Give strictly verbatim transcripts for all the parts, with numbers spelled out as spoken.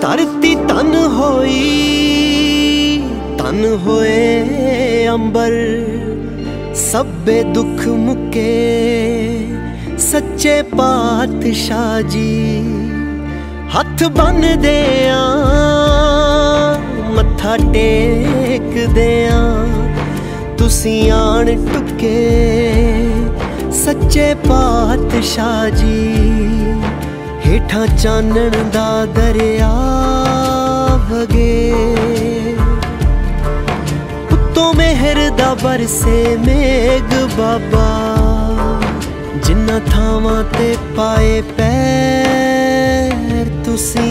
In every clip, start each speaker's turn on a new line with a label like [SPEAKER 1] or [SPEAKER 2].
[SPEAKER 1] धरती तन होई तन होए अंबर, सब्बे दुख मुके सच्चे पातशाह जी। हथ बन देया मत्था टेक देया, तुसी आन टुके सच्चे पातशाह जी। हेठा चानन दा दरिया वगे, उत्तों मेहर दा बरसे मेघ बाबा। जिन्ना थावां ते पाए पैर तुसी,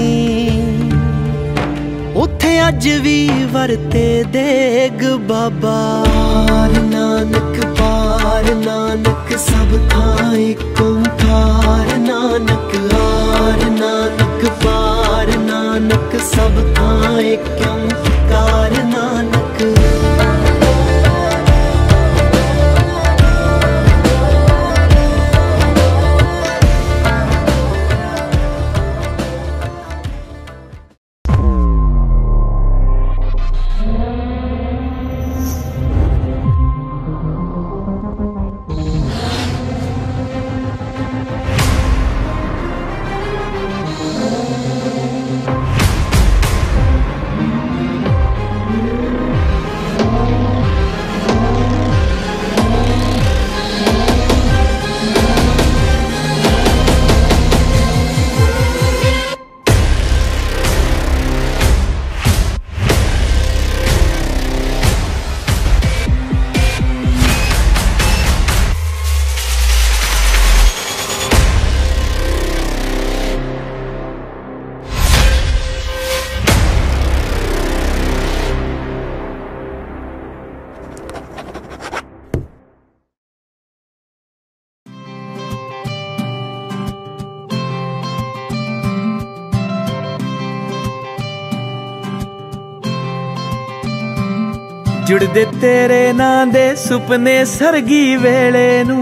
[SPEAKER 1] उथे अज भी वरते देग बाबा। पार नानक पार नानक सब थां इक ओंकार नानक। आर नानक पार नानक सब थां इक ओंकार नानक।
[SPEAKER 2] जुड़दे तेरे नां दे सुपने सरगी वेले नूं,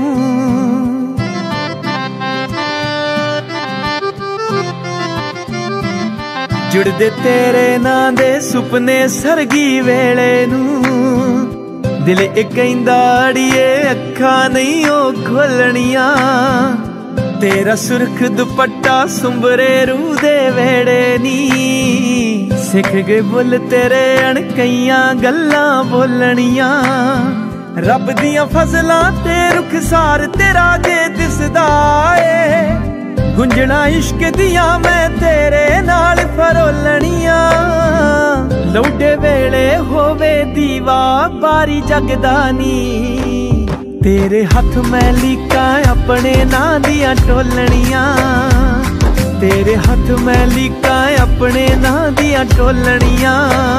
[SPEAKER 2] जुड़दे तेरे नां दे सुपने सरगी वेले नूं। दिल इक कहंदा अड़िए अखां नहीं ओ खोलणियां, तेरा सुरख दुपट्टा सुंबरे रूह दे वेड़े नी। सिख गए बुल तेरे अणकइयां गल्लां बोलणियां, रब दियां फजलां ते रुखसार तेरा जे दिसदा ए। गुंजना इश्क दियां मैं तेरे नाल फरोलणियां, लौटे वेले होवे दीवा बारी जगदा नी। तेरे हथ मैं लीका अपने नां दियां टोलणियां, तेरे हथ मैं लीका अपने नां दियां टोलणियां।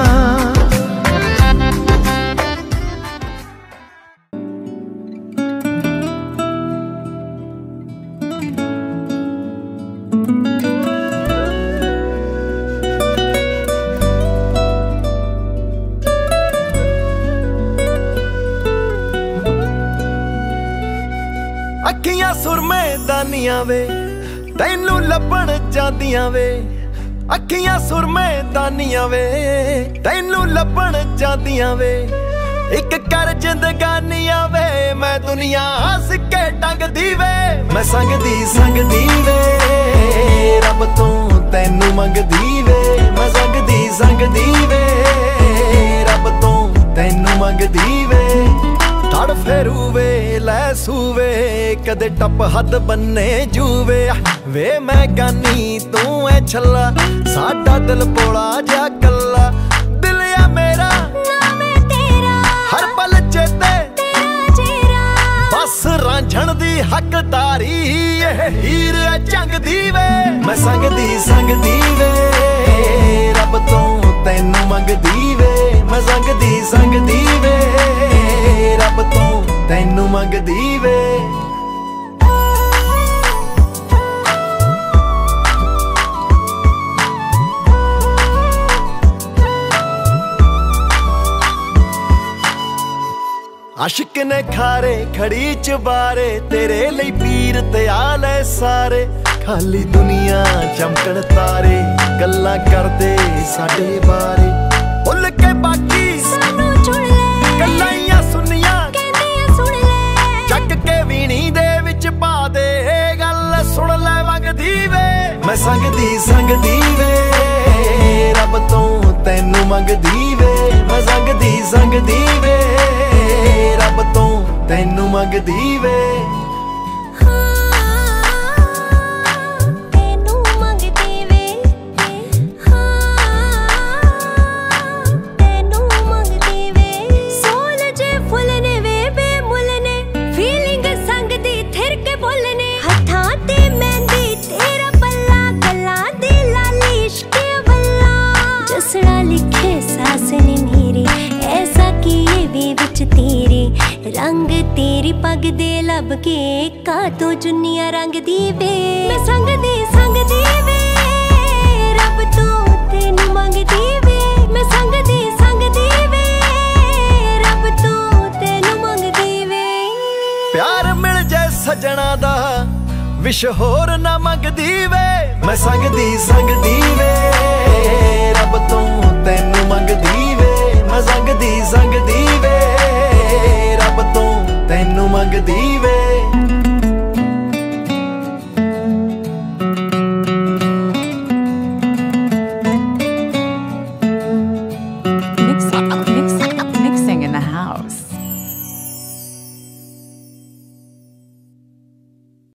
[SPEAKER 1] अखियां सुरमे दानियां वे तैनू लभण जांदियां वे। अखियां सुरमे दानियां वे तैनू लभण जांदियां वे। एक कर जिंदगानियां वे मैं दुनिया हस के टंगदी वे। मैं संगदी संगदी वे रब तो तैनू मंगदी वे। मैं संगदी संगदी वे रब तो तैनू मंगदी वे। तड़ फेरू वे लै सूवे कदे टप हद बन्ने जूवे। वे मैं गानी तू ऐ छला साडा दिल पोला जा कला। दिल या मेरा नाम है तेरा हर पल चेते तेरा चेहरा। बस रांझण दी हकदारी ये हीर है जंग दी वे। मैं संगदी संगदी वे रब तो तैनू मंगदी वे। मैं संगदी संगदी वे रब तो तैनू मंगदी वे। आशिक ने खारे खड़ी चबारे तेरे लिए पीर ते आले सारे। खाली दुनिया चमकण तारे गल्लां करदे साडे बारे भुल के बाकी
[SPEAKER 3] सानू चुन ले
[SPEAKER 1] गल्लां सुनियां
[SPEAKER 3] कहंदियां सुन ले
[SPEAKER 1] ਚੱਕ के ਵੀਣੀ ਦੇ ਵਿੱਚ ਪਾ ਦੇ ਗੱਲ ਸੁਣ ਲੈ ਮੰਗਦੀ ਵੇ ਮੈਂ ਸੰਗਦੀ ਸੰਗਦੀ ਵੇ ਰੱਬ ਤੋਂ ਤੈਨੂੰ ਮੰਗਦੀ ਵੇ ਮੈਂ ਸੰਗਦੀ ਸੰਗਦੀ ਵੇ ਰੱਬ ਤੋਂ ਤੈਨੂੰ ਮੰਗਦੀ ਵੇ
[SPEAKER 3] रंग तेरी पग दे लब के का तो जुनिया रंग दी वे मैं संग दी संग दी वे रब तो तेनू मंग दी वे मैं संग दी संग दी वे रब तो तेनू मंग दी वे
[SPEAKER 1] प्यार मिल जाए सजना दा विश होर ना मंगदी वे मैं संग दी संग दी वे रब तो तेनू मंगदी वे मैं संग दी संग दी वे रब तो तैनू मंगदी वे